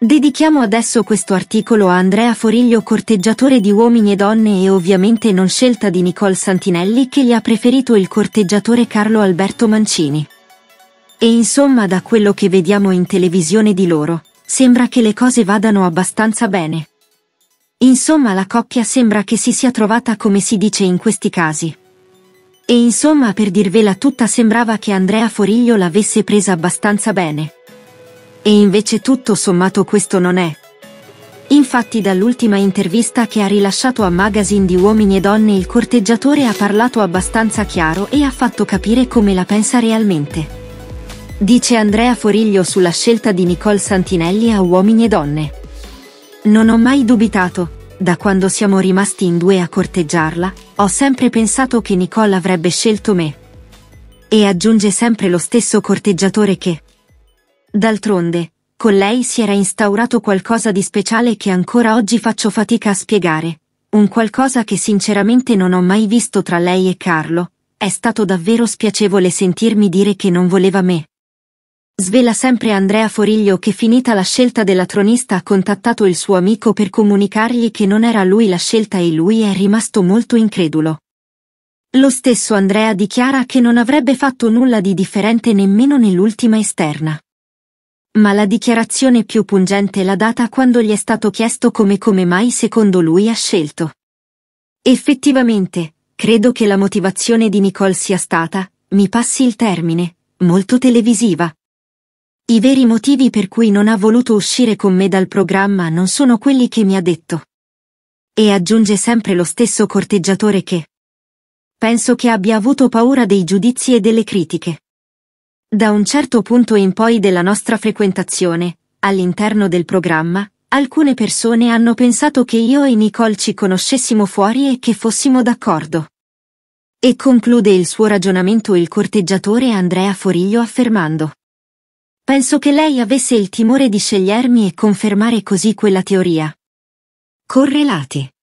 Dedichiamo adesso questo articolo a Andrea Foriglio, corteggiatore di uomini e donne e ovviamente non scelta di Nicole Santinelli, che gli ha preferito il corteggiatore Carlo Alberto Mancini. E insomma, da quello che vediamo in televisione di loro, sembra che le cose vadano abbastanza bene. Insomma, la coppia sembra che si sia trovata, come si dice in questi casi. E insomma, per dirvela tutta, sembrava che Andrea Foriglio l'avesse presa abbastanza bene. E invece tutto sommato questo non è. Infatti, dall'ultima intervista che ha rilasciato a Magazine di Uomini e Donne, il corteggiatore ha parlato abbastanza chiaro e ha fatto capire come la pensa realmente. Dice Andrea Foriglio sulla scelta di Nicole Santinelli a Uomini e Donne: "Non ho mai dubitato, da quando siamo rimasti in due a corteggiarla, ho sempre pensato che Nicole avrebbe scelto me." E aggiunge sempre lo stesso corteggiatore che d'altronde, con lei si era instaurato qualcosa di speciale che ancora oggi faccio fatica a spiegare, un qualcosa che sinceramente non ho mai visto tra lei e Carlo. È stato davvero spiacevole sentirmi dire che non voleva me. Svela sempre Andrea Foriglio che, finita la scelta della tronista, ha contattato il suo amico per comunicargli che non era lui la scelta e lui è rimasto molto incredulo. Lo stesso Andrea dichiara che non avrebbe fatto nulla di differente nemmeno nell'ultima esterna. Ma la dichiarazione più pungente l'ha data quando gli è stato chiesto come mai secondo lui ha scelto. Effettivamente, credo che la motivazione di Nicole sia stata, mi passi il termine, molto televisiva. I veri motivi per cui non ha voluto uscire con me dal programma non sono quelli che mi ha detto. E aggiunge sempre lo stesso corteggiatore che penso che abbia avuto paura dei giudizi e delle critiche. Da un certo punto in poi della nostra frequentazione, all'interno del programma, alcune persone hanno pensato che io e Nicole ci conoscessimo fuori e che fossimo d'accordo. E conclude il suo ragionamento il corteggiatore Andrea Foriglio affermando: penso che lei avesse il timore di scegliermi e confermare così quella teoria. Correlati.